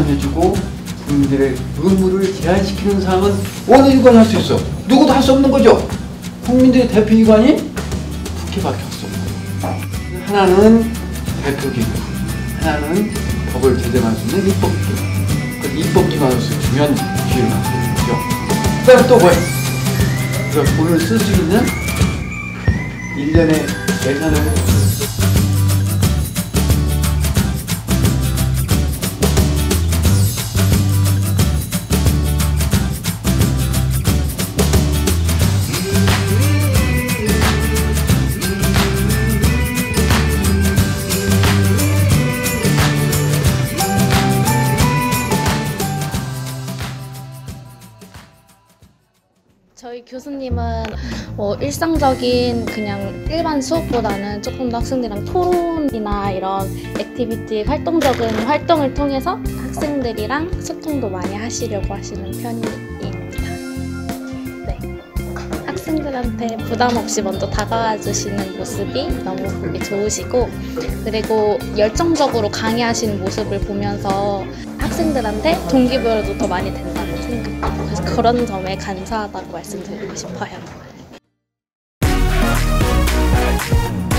제한해주고 국민들의 의무를 제한시키는 사항은 원외유관이 할 수 있어. 누구도 할 수 없는 거죠. 국민들의 대표기관이 국회밖에 없어. 하나는 대표기관, 하나는 법을 제정할 수 있는 입법기관. 그 입법기관으로서 중요한 기회를 갖고 있는 거죠. 그 다음에 또 뭐야? 그럼 돈을 쓸 수 있는 1년의 예산을 저희 교수님은 일상적인 그냥 일반 수업보다는 조금 더 학생들이랑 토론이나 이런 액티비티 활동적인 활동을 통해서 학생들이랑 소통도 많이 하시려고 하시는 편입니다. 네. 학생들한테 부담 없이 먼저 다가와 주시는 모습이 너무 보기 좋으시고, 그리고 열정적으로 강의하시는 모습을 보면서 학생들한테 동기부여도 더 많이 된다고 생각해요. 그래서 그런 점에 감사하다고 말씀드리고 싶어요.